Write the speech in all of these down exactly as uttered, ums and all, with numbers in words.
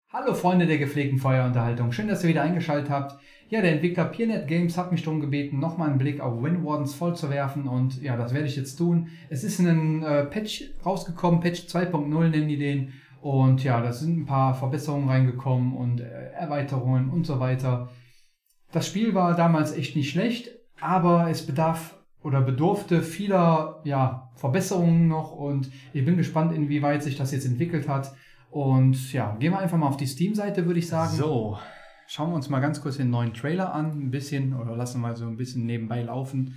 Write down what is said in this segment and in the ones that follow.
Hallo Freunde der gepflegten Feuerunterhaltung, schön, dass ihr wieder eingeschaltet habt. Ja, der Entwickler Peernet Games hat mich darum gebeten, nochmal einen Blick auf Wind Wardens Fall zu werfen und ja, das werde ich jetzt tun. Es ist ein äh, Patch rausgekommen, Patch zwei Punkt null nennen die den, und ja, da sind ein paar Verbesserungen reingekommen und äh, Erweiterungen und so weiter. Das Spiel war damals echt nicht schlecht, aber es bedarf oder bedurfte vieler ja, Verbesserungen noch, und ich bin gespannt, inwieweit sich das jetzt entwickelt hat. Und ja, gehen wir einfach mal auf die Steam-Seite, würde ich sagen. So, schauen wir uns mal ganz kurz den neuen Trailer an, ein bisschen, oder lassen wir so ein bisschen nebenbei laufen.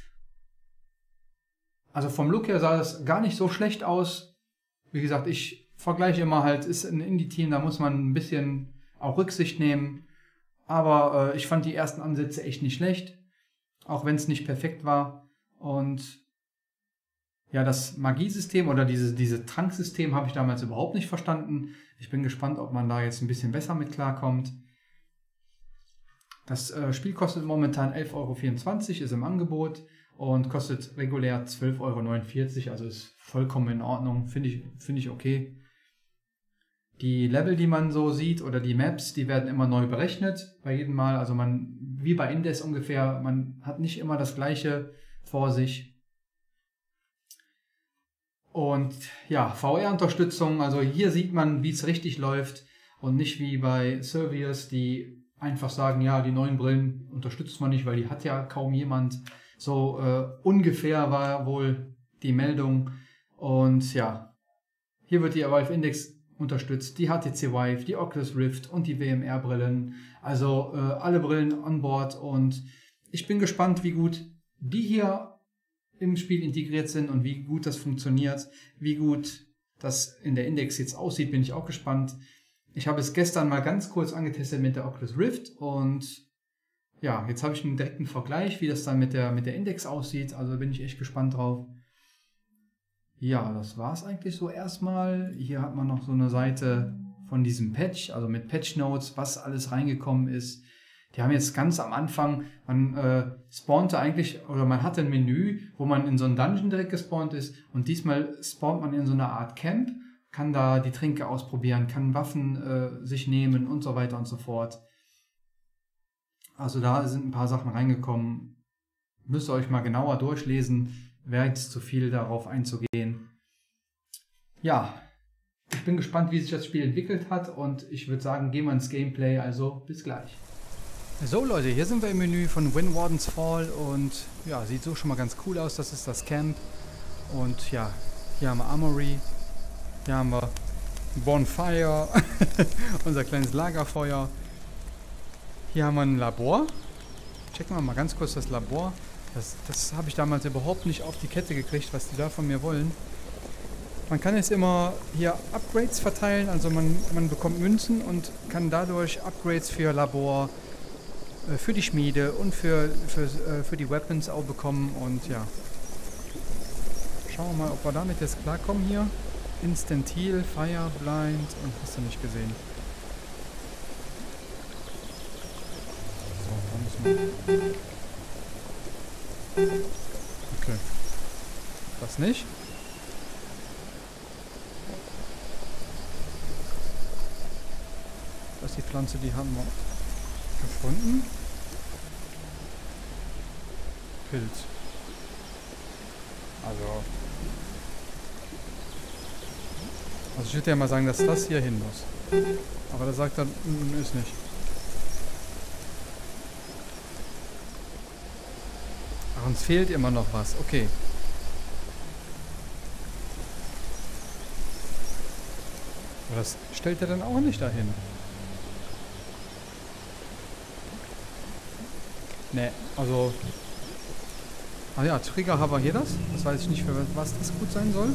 Also vom Look her sah das gar nicht so schlecht aus. Wie gesagt, ich vergleiche immer halt, ist ein Indie-Team, da muss man ein bisschen auch Rücksicht nehmen. Aber äh, ich fand die ersten Ansätze echt nicht schlecht, auch wenn es nicht perfekt war. Und ja, das Magiesystem oder dieses diese Tranksystem habe ich damals überhaupt nicht verstanden. Ich bin gespannt, ob man da jetzt ein bisschen besser mit klarkommt. Das äh, Spiel kostet momentan elf Euro vierundzwanzig, ist im Angebot und kostet regulär zwölf Euro neunundvierzig, also ist vollkommen in Ordnung, finde ich, finde ich okay. Die Level, die man so sieht, oder die Maps, die werden immer neu berechnet bei jedem Mal. Also man, wie bei Indes ungefähr, man hat nicht immer das Gleiche vor sich. Und ja, V R-Unterstützung, also hier sieht man, wie es richtig läuft und nicht wie bei Survios, die einfach sagen, ja, die neuen Brillen unterstützt man nicht, weil die hat ja kaum jemand. So äh, ungefähr war wohl die Meldung. Und ja, hier wird die Valve Index unterstützt, die H T C Vive, die Oculus Rift und die W M R-Brillen. Also äh, alle Brillen an Bord, und ich bin gespannt, wie gut die hier im Spiel integriert sind und wie gut das funktioniert, wie gut das in der Index jetzt aussieht, bin ich auch gespannt. Ich habe es gestern mal ganz kurz angetestet mit der Oculus Rift, und ja, jetzt habe ich einen direkten Vergleich, wie das dann mit der, mit der Index aussieht, also bin ich echt gespannt drauf. Ja, das war es eigentlich so erstmal. Hier hat man noch so eine Seite von diesem Patch, also mit Patch Notes, was alles reingekommen ist. Die haben jetzt ganz am Anfang, man äh, spawnte eigentlich, oder man hatte ein Menü, wo man in so einen Dungeon direkt gespawnt ist, und diesmal spawnt man in so einer Art Camp, kann da die Tränke ausprobieren, kann Waffen äh, sich nehmen und so weiter und so fort. Also da sind ein paar Sachen reingekommen. Müsst ihr euch mal genauer durchlesen, wäre jetzt zu viel darauf einzugehen. Ja, ich bin gespannt, wie sich das Spiel entwickelt hat, und ich würde sagen, gehen wir ins Gameplay, also bis gleich. So Leute, hier sind wir im Menü von Wind Wardens Fall, und ja, sieht so schon mal ganz cool aus. Das ist das Camp, und ja, hier haben wir Armory, hier haben wir Bonfire, unser kleines Lagerfeuer. Hier haben wir ein Labor. Checken wir mal ganz kurz das Labor. Das, das habe ich damals überhaupt nicht auf die Kette gekriegt, was die da von mir wollen. Man kann jetzt immer hier Upgrades verteilen, also man, man bekommt Münzen und kann dadurch Upgrades für Labor, für die Schmiede und für, für, für die Weapons auch bekommen, und ja. Schauen wir mal, ob wir damit jetzt klarkommen hier. Instant Heal, Fire, Blind und hast du nicht gesehen. So, da müssen wir. Okay. Das nicht. Das ist die Pflanze, die haben wir gefunden. Pilz. Also. Also ich würde ja mal sagen, dass das hier hin muss. Aber da sagt er, mm, ist nicht. Ach, uns fehlt immer noch was. Okay. Aber das stellt er dann auch nicht dahin. Ne, also. Ah ja, Trigger haben wir hier das. Das weiß ich nicht, für was das gut sein soll.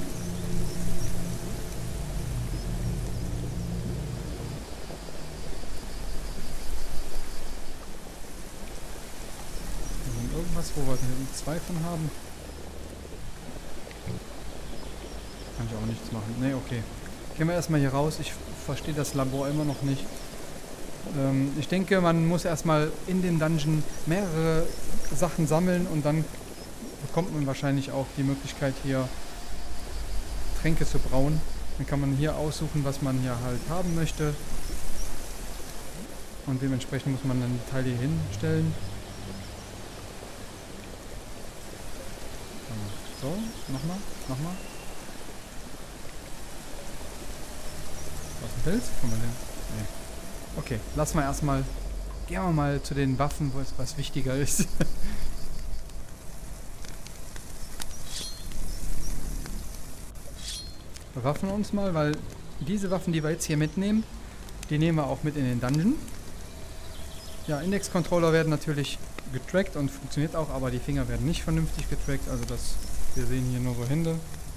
Irgendwas, wo wir zwei von haben. Kann ich auch nichts machen. Ne, okay. Gehen wir erstmal hier raus. Ich verstehe das Labor immer noch nicht. Ähm, ich denke, man muss erstmal in den Dungeon mehrere Sachen sammeln, und dann bekommt man wahrscheinlich auch die Möglichkeit, hier Tränke zu brauen. Dann kann man hier aussuchen, was man hier halt haben möchte. Und dementsprechend muss man dann die Teile hier hinstellen. So, nochmal, nochmal. Was ein Pilz? Kann man den? Nee. Okay, lassen wir erstmal. Gehen wir mal zu den Waffen, wo es was wichtiger ist. Bewaffnen wir uns mal, weil diese Waffen, die wir jetzt hier mitnehmen, die nehmen wir auch mit in den Dungeon. Ja, Index-Controller werden natürlich getrackt und funktioniert auch, aber die Finger werden nicht vernünftig getrackt. Also das, wir sehen hier nur so Hände.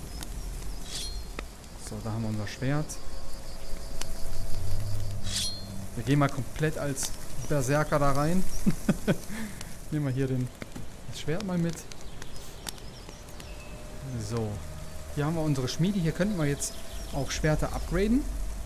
So, da haben wir unser Schwert. Wir gehen mal komplett als Berserker da rein. Nehmen wir hier den, das Schwert mal mit. So. Hier haben wir unsere Schmiede. Hier könnten wir jetzt auch Schwerter upgraden.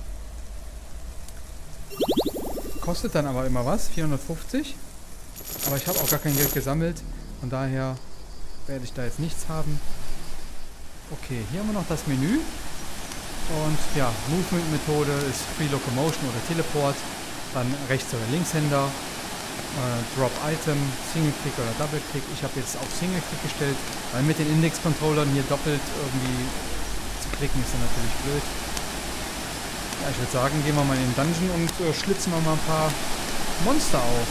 Kostet dann aber immer was. vierhundertfünfzig. Aber ich habe auch gar kein Geld gesammelt. Von daher werde ich da jetzt nichts haben. Okay, hier haben wir noch das Menü. Und ja, Movement-Methode ist Free Locomotion oder Teleport. Dann Rechts- oder Linkshänder. Äh, Drop Item, Single Click oder Double Click. Ich habe jetzt auf Single Click gestellt, weil mit den Index-Controllern hier doppelt irgendwie zu klicken ist dann natürlich blöd. Ja, ich würde sagen, gehen wir mal in den Dungeon und äh, schlitzen wir mal ein paar Monster auf.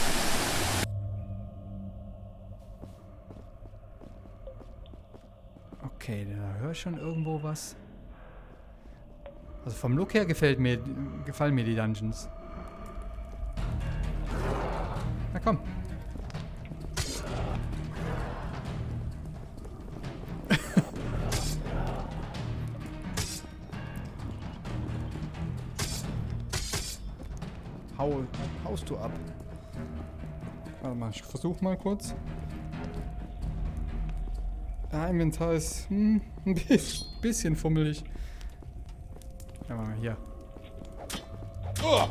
Okay, da höre ich schon irgendwo was. Also vom Look her gefällt mir, gefallen mir die Dungeons. Na komm. Hau, haust du ab. Warte mal, ich versuch mal kurz. Ja, Inventar ist hm, ein bisschen fummelig. Ja, mal hier. Oh!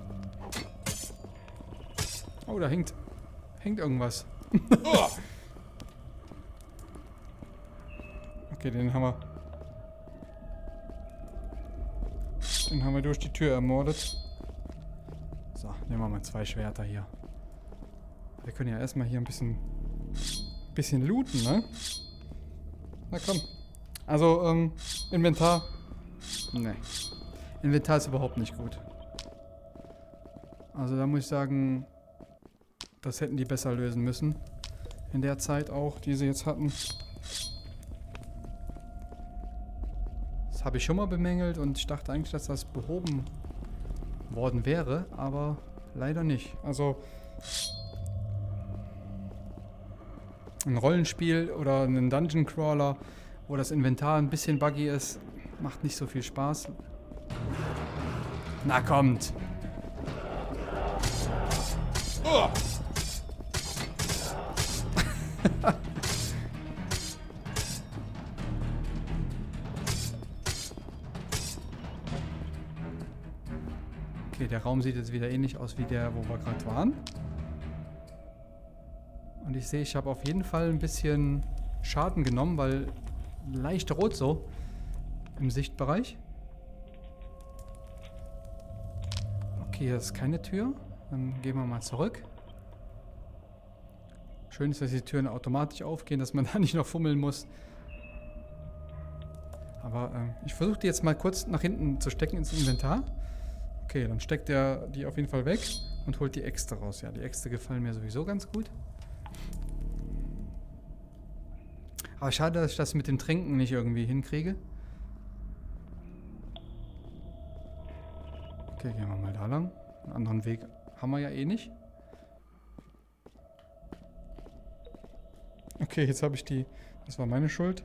Oh, da hängt, hängt irgendwas. Okay, den haben wir. Den haben wir durch die Tür ermordet. So, nehmen wir mal zwei Schwerter hier. Wir können ja erstmal hier ein bisschen, bisschen looten, ne? Na komm. Also, ähm, Inventar. Ne. Inventar ist überhaupt nicht gut. Also da muss ich sagen, das hätten die besser lösen müssen. In der Zeit auch, die sie jetzt hatten. Das habe ich schon mal bemängelt und ich dachte eigentlich, dass das behoben worden wäre, aber leider nicht. Also ein Rollenspiel oder ein Dungeon Crawler, wo das Inventar ein bisschen buggy ist, macht nicht so viel Spaß. Na kommt! Oh. Okay, der Raum sieht jetzt wieder ähnlich aus wie der, wo wir gerade waren. Und ich sehe, ich habe auf jeden Fall ein bisschen Schaden genommen, weil leicht rot so im Sichtbereich. Okay, hier ist keine Tür. Dann gehen wir mal zurück. Schön ist, dass die Türen automatisch aufgehen, dass man da nicht noch fummeln muss. Aber äh, ich versuche die jetzt mal kurz nach hinten zu stecken ins Inventar. Okay, dann steckt er die auf jeden Fall weg und holt die Äxte raus. Ja, die Äxte gefallen mir sowieso ganz gut. Aber schade, dass ich das mit dem Trinken nicht irgendwie hinkriege. Okay, gehen wir mal da lang. Einen anderen Weg haben wir ja eh nicht. Okay, jetzt habe ich die... Das war meine Schuld.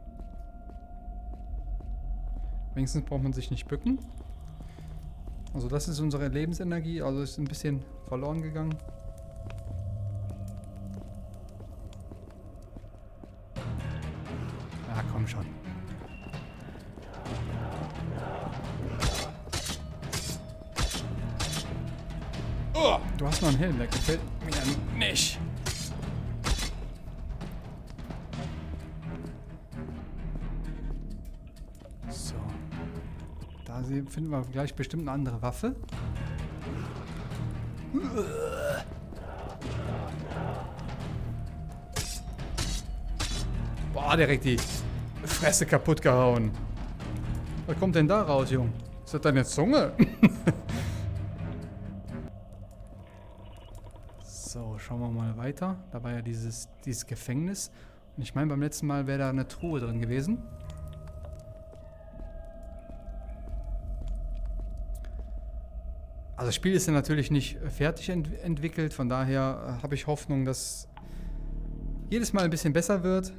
Wenigstens braucht man sich nicht bücken. Also das ist unsere Lebensenergie, also ist ein bisschen verloren gegangen. Ja, komm schon. Oh, du hast noch einen Helm, der gefällt mir nicht. So. Da finden wir gleich bestimmt eine andere Waffe. Boah, direkt die Fresse kaputt gehauen. Was kommt denn da raus, Jung? Ist das deine Zunge? So, schauen wir mal weiter. Da war ja dieses, dieses Gefängnis. Und ich meine, beim letzten Mal wäre da eine Truhe drin gewesen. Also das Spiel ist ja natürlich nicht fertig ent entwickelt. Von daher äh, habe ich Hoffnung, dass jedes Mal ein bisschen besser wird.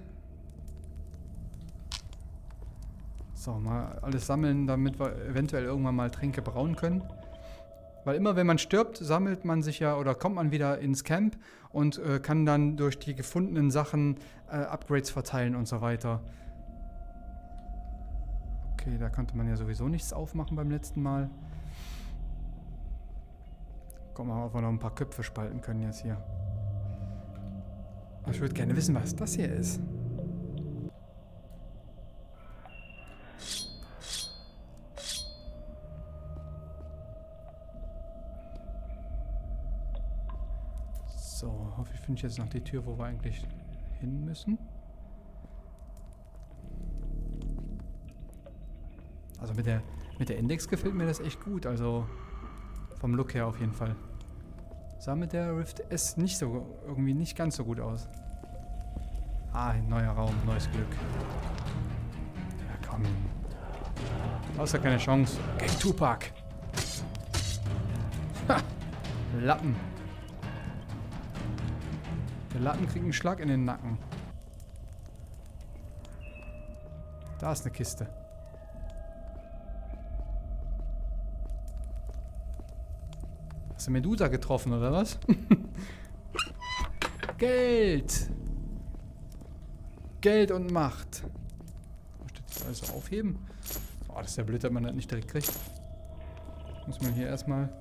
So, mal alles sammeln, damit wir eventuell irgendwann mal Tränke brauen können. Weil immer wenn man stirbt, sammelt man sich ja oder kommt man wieder ins Camp und äh, kann dann durch die gefundenen Sachen äh, Upgrades verteilen und so weiter. Okay, da konnte man ja sowieso nichts aufmachen beim letzten Mal. Guck mal, ob wir noch ein paar Köpfe spalten können jetzt hier. Aber ich würde gerne wissen, was das hier ist. So, hoffe ich finde jetzt noch die Tür, wo wir eigentlich hin müssen. Also mit der, mit der Index gefällt mir das echt gut, also vom Look her auf jeden Fall. Sah mit der Rift S nicht so, irgendwie nicht ganz so gut aus. Ah, ein neuer Raum, neues Glück. Ja, komm. Außer keine Chance. Gegen Tupac. Ha! Lappen. Der Lappen kriegt einen Schlag in den Nacken. Da ist eine Kiste. Hast du Medusa getroffen, oder was? Geld! Geld und Macht. Muss das alles aufheben? Oh, das ist ja blöd, dass man das nicht direkt kriegt. Muss man hier erstmal...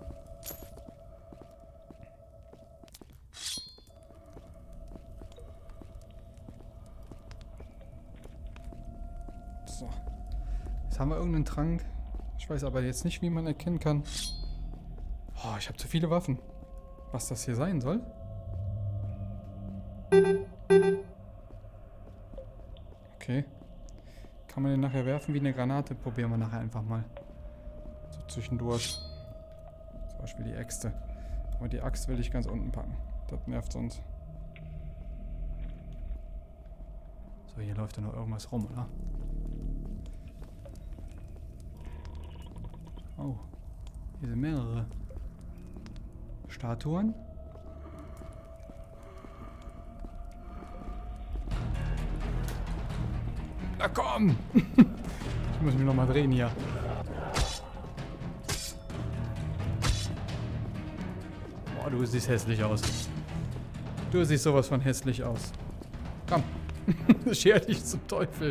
So. Jetzt haben wir irgendeinen Trank. Ich weiß aber jetzt nicht, wie man erkennen kann. Oh, ich habe zu viele Waffen. Was das hier sein soll? Okay. Kann man den nachher werfen wie eine Granate? Probieren wir nachher einfach mal. So zwischendurch. Zum Beispiel die Äxte. Aber die Axt will ich ganz unten packen. Das nervt sonst. So, hier läuft ja noch irgendwas rum, oder? Oh. Hier sind mehrere Statuen. Na komm! Ich muss mich noch mal drehen hier. Boah, du siehst hässlich aus. Du siehst sowas von hässlich aus. Komm. Scher dich zum Teufel.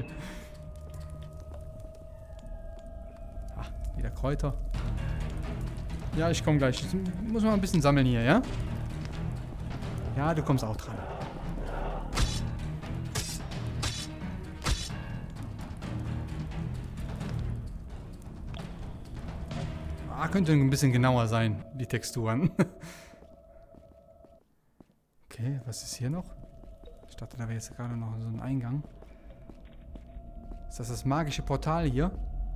Ah, wieder Kräuter. Ja, ich komme gleich. Ich muss mal ein bisschen sammeln hier, ja? Ja, du kommst auch dran. Ah, könnte ein bisschen genauer sein, die Texturen. Okay, was ist hier noch? Ich dachte, da wäre jetzt gerade noch so ein Eingang. Ist das das magische Portal hier?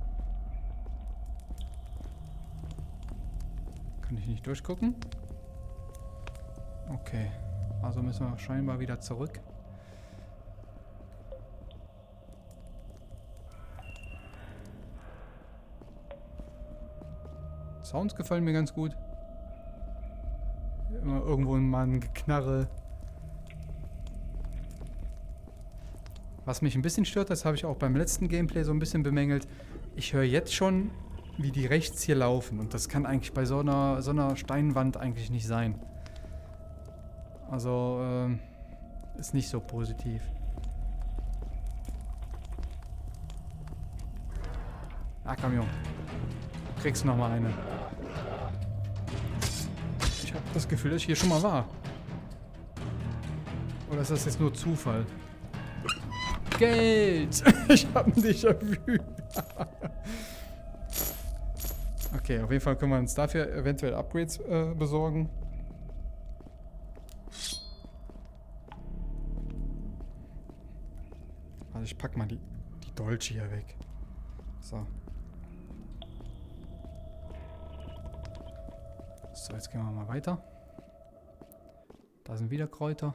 Kann ich nicht durchgucken? Okay. Also müssen wir scheinbar wieder zurück. Sounds gefallen mir ganz gut. Immer irgendwo mal ein Geknarre. Was mich ein bisschen stört, das habe ich auch beim letzten Gameplay so ein bisschen bemängelt. Ich höre jetzt schon, wie die rechts hier laufen. Und das kann eigentlich bei so einer, so einer Steinwand eigentlich nicht sein. Also, ähm, ist nicht so positiv. Ah, komm, Junge. Kriegst du noch mal eine. Ich habe das Gefühl, dass ich hier schon mal war. Oder ist das jetzt nur Zufall? Geld! Ich habe ein Déjà-vu. Okay, auf jeden Fall können wir uns dafür eventuell Upgrades äh, besorgen. Also ich pack mal die, die Dolce hier weg. So. So, jetzt gehen wir mal weiter. Da sind wieder Kräuter.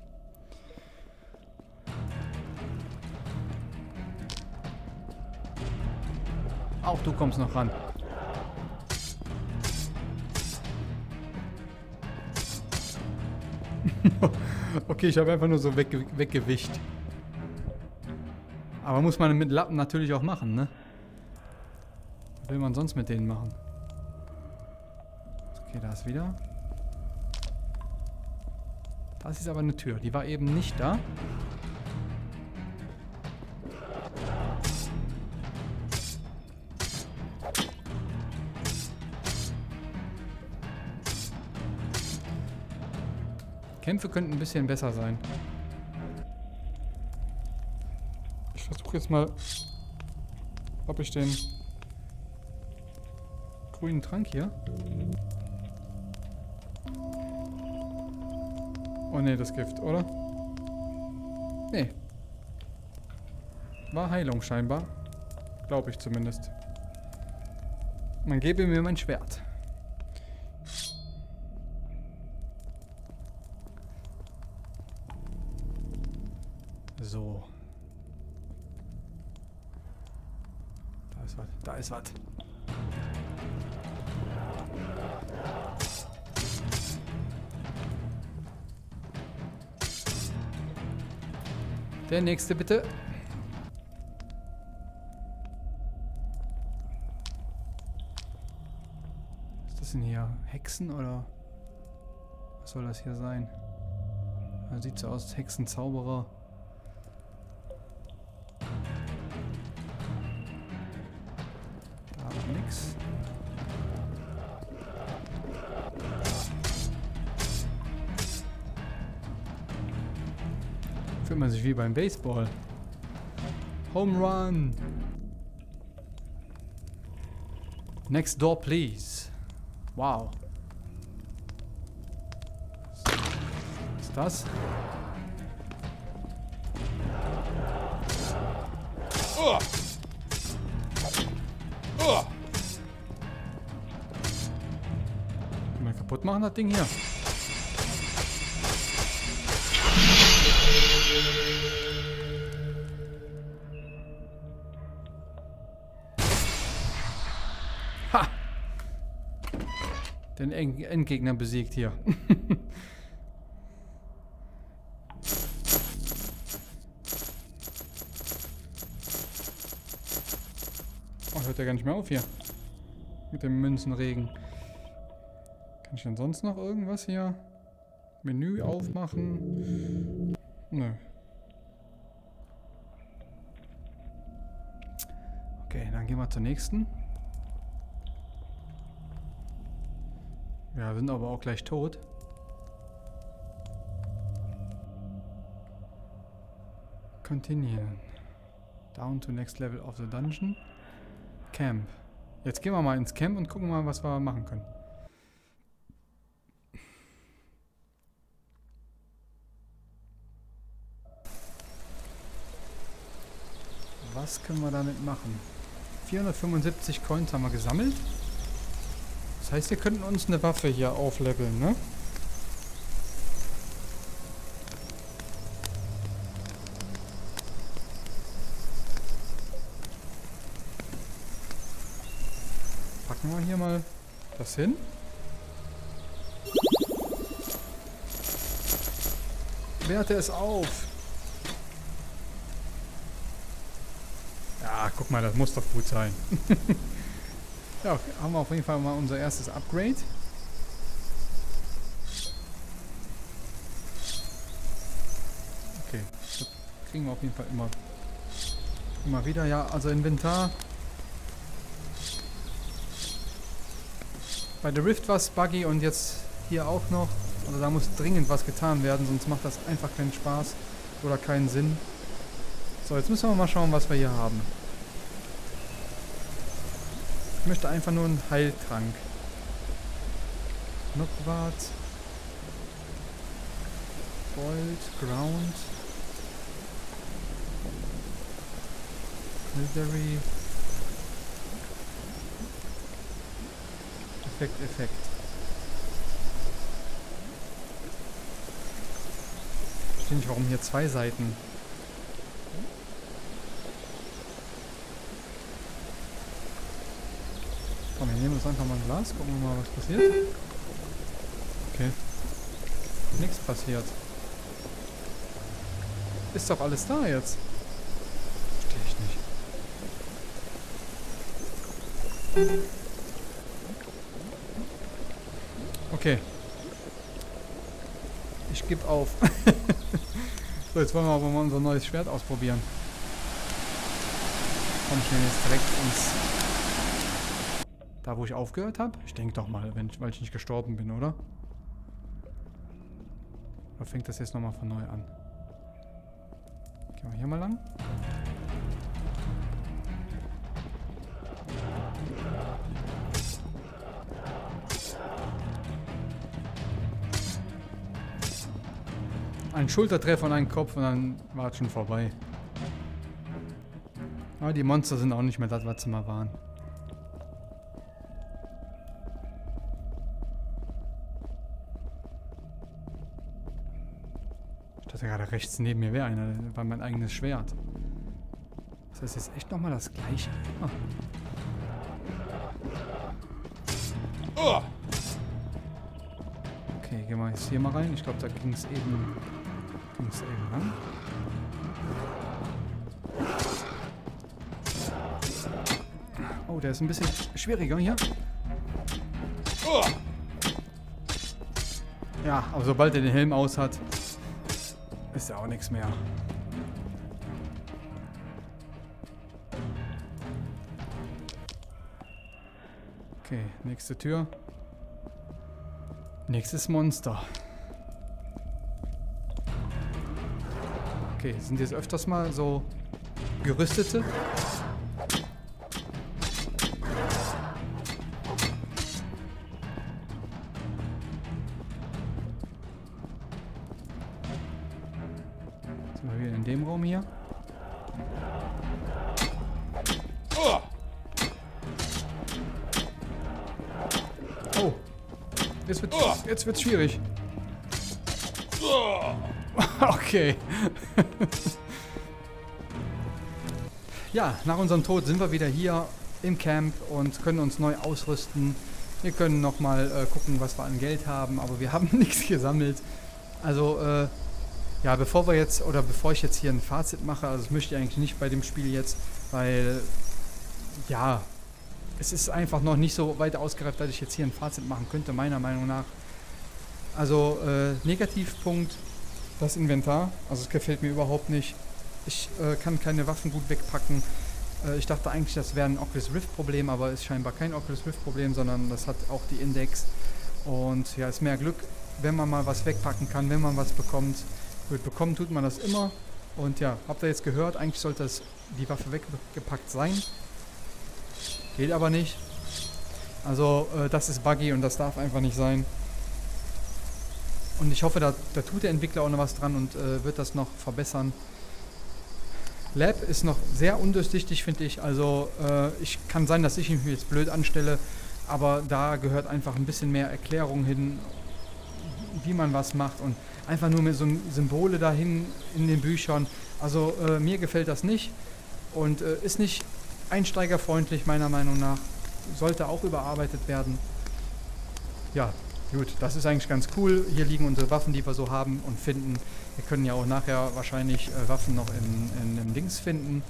Auch du kommst noch ran. Okay, ich habe einfach nur so wegge weggewischt. Aber muss man mit Lappen natürlich auch machen, ne? Was will man sonst mit denen machen? Okay, da ist wieder. Das ist aber eine Tür. Die war eben nicht da. Kämpfe könnten ein bisschen besser sein. Ich versuche jetzt mal, ob ich den grünen Trank hier... Oh ne, das Gift, oder? Nee. War Heilung scheinbar. Glaube ich zumindest. Man gebe mir mein Schwert. So. Da ist was. Da ist was. Der nächste bitte. Was ist das denn hier? Hexen oder? Was soll das hier sein? Das sieht so aus, Hexen, Zauberer. Da war nix. Fühlt man sich wie beim Baseball. Home Run. Next door, please. Wow. Was ist das? Oh. Oh. Mal kaputt machen, das Ding hier. Ha! Den Endgegner besiegt hier. Oh, hört ja gar nicht mehr auf hier. Mit dem Münzenregen. Kann ich denn sonst noch irgendwas hier? Menü aufmachen? Nö. Okay, dann gehen wir zur nächsten. Ja, sind aber auch gleich tot. Continue. Down to next level of the dungeon. Camp. Jetzt gehen wir mal ins Camp und gucken mal, was wir machen können. Was können wir damit machen? vierhundertfünfundsiebzig Coins haben wir gesammelt. Das heißt, wir könnten uns eine Waffe hier aufleveln, ne? Packen wir hier mal das hin. Werte es auf. Ja, guck mal, das muss doch gut sein. Ja, okay, haben wir auf jeden Fall mal unser erstes Upgrade. Okay, das kriegen wir auf jeden Fall immer, immer wieder. Ja, also Inventar. Bei der Rift war es buggy und jetzt hier auch noch. Also da muss dringend was getan werden, sonst macht das einfach keinen Spaß oder keinen Sinn. So, jetzt müssen wir mal schauen, was wir hier haben. Ich möchte einfach nur einen Heiltrank. Knockwart. Gold, Ground. Military. Effekt, Effekt. Ich verstehe nicht, warum hier zwei Seiten. Komm, wir nehmen uns einfach mal ein Glas, gucken wir mal, was passiert. Okay. Nichts passiert. Ist doch alles da jetzt. Verstehe ich nicht. Okay. Ich gebe auf. So, jetzt wollen wir aber mal unser neues Schwert ausprobieren. Komm, ich nehme jetzt direkt ins... Da, wo ich aufgehört habe? Ich denke doch mal, wenn ich, weil ich nicht gestorben bin, oder? Oder fängt das jetzt nochmal von neu an? Gehen wir hier mal lang. Ein Schultertreffer und ein Kopf und dann war es schon vorbei. Aber die Monster sind auch nicht mehr das, was sie mal waren. Ich dachte gerade rechts neben mir wäre einer. Das war mein eigenes Schwert. Das heißt jetzt echt nochmal das gleiche. Ah. Okay, gehen wir jetzt hier mal rein. Ich glaube, da ging es eben, ging's eben lang. Oh, der ist ein bisschen schwieriger hier. Ja, aber sobald er den Helm aus hat, ist ja auch nichts mehr. Okay, nächste Tür. Nächstes Monster. Okay, sind jetzt öfters mal so gerüstete. Sind wir wieder in dem Raum hier. Oh. Jetzt wird jetzt wird's schwierig. Okay. Ja, nach unserem Tod sind wir wieder hier im Camp und können uns neu ausrüsten. Wir können nochmal äh, gucken, was wir an Geld haben, aber wir haben nichts gesammelt. Also, äh, ja, bevor wir jetzt, oder bevor ich jetzt hier ein Fazit mache, also das möchte ich eigentlich nicht bei dem Spiel jetzt, weil, ja, es ist einfach noch nicht so weit ausgereift, dass ich jetzt hier ein Fazit machen könnte, meiner Meinung nach. Also, äh, Negativpunkt, das Inventar. Also, es gefällt mir überhaupt nicht. Ich äh, kann keine Waffen gut wegpacken. Äh, ich dachte eigentlich, das wäre ein Oculus Rift Problem, aber ist scheinbar kein Oculus Rift Problem, sondern das hat auch die Index. Und ja, ist mehr Glück, wenn man mal was wegpacken kann, wenn man was bekommt. Gut, bekommen tut man das immer. Und ja, habt ihr jetzt gehört, eigentlich sollte das, die Waffe weggepackt sein. Geht aber nicht. Also äh, das ist buggy und das darf einfach nicht sein. Und ich hoffe, da, da tut der Entwickler auch noch was dran und äh, wird das noch verbessern. Lab ist noch sehr undurchsichtig, finde ich. Also äh, ich kann sein, dass ich ihn jetzt blöd anstelle, aber da gehört einfach ein bisschen mehr Erklärung hin, wie man was macht und einfach nur mit so Symbole dahin in den Büchern. Also äh, mir gefällt das nicht und äh, ist nicht einsteigerfreundlich, meiner Meinung nach. Sollte auch überarbeitet werden. Ja, gut, das ist eigentlich ganz cool. Hier liegen unsere Waffen, die wir so haben und finden. Wir können ja auch nachher wahrscheinlich äh, Waffen noch in, in, in Dings finden.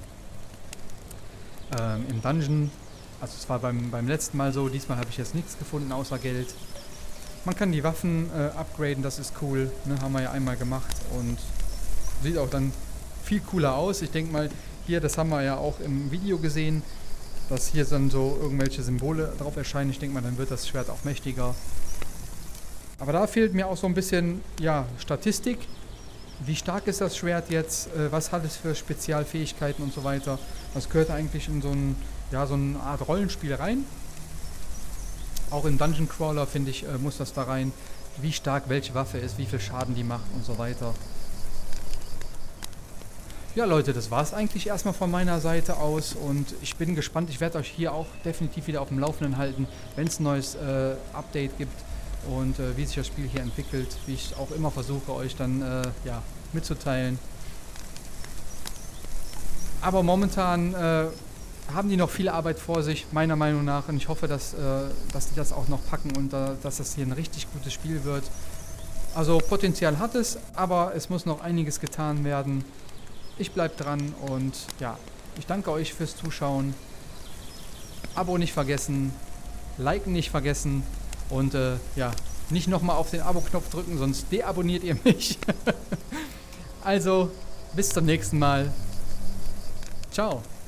Ähm, im Dungeon. Also es war beim, beim letzten Mal so. Diesmal habe ich jetzt nichts gefunden außer Geld. Man kann die Waffen äh, upgraden, das ist cool. Ne, haben wir ja einmal gemacht und sieht auch dann viel cooler aus. Ich denke mal, hier, das haben wir ja auch im Video gesehen, dass hier dann so irgendwelche Symbole drauf erscheinen. Ich denke mal, dann wird das Schwert auch mächtiger. Aber da fehlt mir auch so ein bisschen, ja, Statistik. Wie stark ist das Schwert jetzt? Äh, was hat es für Spezialfähigkeiten und so weiter? Das gehört eigentlich in so, ein, ja, so eine Art Rollenspiel rein. Auch in Dungeon Crawler, finde ich, äh, muss das da rein. Wie stark welche Waffe ist, wie viel Schaden die macht und so weiter. Ja Leute, das war es eigentlich erstmal von meiner Seite aus und ich bin gespannt. Ich werde euch hier auch definitiv wieder auf dem Laufenden halten, wenn es ein neues äh, Update gibt und äh, wie sich das Spiel hier entwickelt, wie ich auch immer versuche, euch dann äh, ja, mitzuteilen. Aber momentan äh, haben die noch viel Arbeit vor sich, meiner Meinung nach. Und ich hoffe, dass, äh, dass die das auch noch packen und äh, dass das hier ein richtig gutes Spiel wird. Also Potenzial hat es, aber es muss noch einiges getan werden. Ich bleibe dran und ja, ich danke euch fürs Zuschauen. Abo nicht vergessen, Liken nicht vergessen und äh, ja, nicht nochmal auf den Abo-Knopf drücken, sonst deabonniert ihr mich. Also, bis zum nächsten Mal. Ciao.